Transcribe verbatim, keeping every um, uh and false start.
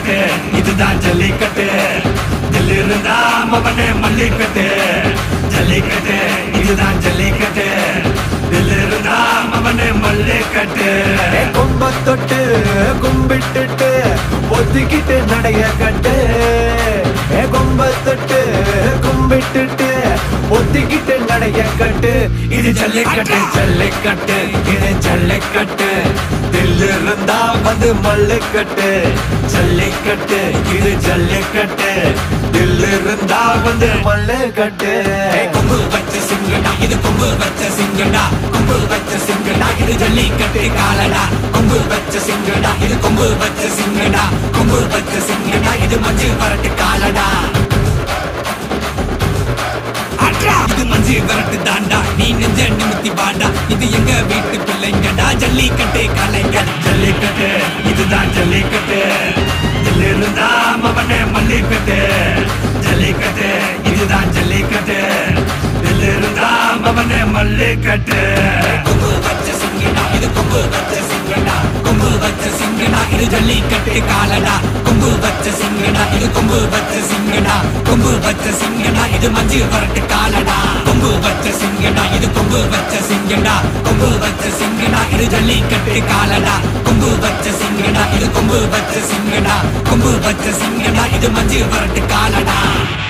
ஜல்லிக்கட்டு இதுதான் ஜல்லிக்கட்டு தில்லு இருந்தா மவனே மல்லிக்கட்டு ஜல்லிக்கட்டு இதுதான் ஜல்லிக்கட்டு தில்லு இருந்தா மவனே மல்லிக்கட்டு கொம்ப தொட்டு கும்பிட்டுட்டு ஒத்திக்கிட்டு நடைய கட்டு கொம்ப தொட்டு கும்பிட்டுட்டு ஒத்திக்கிட்டு நடைய கட்டு இது ஜல்லிக்கட்டு ஜல்லிக்கட்டு இது ஜல்லிக்கட்டு தில்லு இருந்தா வந்து மல்லிக்கட்டு ஜல்லிக்கட்டு இது ஜல்லிக்கட்டு தில்லு இருந்தா வந்து மல்லிக்கட்டு கொம்பு வச்ச சிங்கடா இது கொம்பு வச்ச சிங்கடா கொம்பு வச்ச சிங்கடா இது ஜல்லிக்கட்டு காலடா கொம்பு வச்ச சிங்கடா இது கொம்பு வச்ச சிங்கடா கொம்பு வச்ச சிங்கடா இது மஞ்சு வரட்டு காலடா இது மஞ்சு வரட்டு தாண்டா நீ நெஞ்ச நிமித்தி வாடா இது எங்க வீட்டு பிள்ளைங்கடா ஜல்லிக்கட்டு காலைங்க ஜல்லிக்கட்டு இதுதான் ஜல்லிக்கட்டு தில்லு இருந்தா மவனே மல்லிக்கட்டு ஜல்லிக்கட்டு இதுதான் ஜல்லிக்கட்டு தில்லு இருந்தா மவனே மல்லிக்கட்டு கொம்பு வச்ச சிங்கடா இது கொம்பு வச்ச சிங்கடா கொம்பு வச்ச சிங்கடா இது ஜல்லிக்கட்டு காலடா கொம்பு வச்ச சிங்கடா இது கொம்பு வச்ச சிங்கடா கொம்பு வச்ச சிங்கடா இது மஞ்சு வரட்டு காலடா கொம்பு வச்ச சிங்கடா இது கொம்பு வச்ச சிங்கடா கொம்பு வச்ச சிங்கடா இது ஜல்லிக்கட்டு காலடா கொம்பு வச்ச சிங்கடா இது கொம்பு வச்ச சிங்கடா கொம்பு வச்ச சிங்கடா இது மஞ்சு வரட்டு காலடா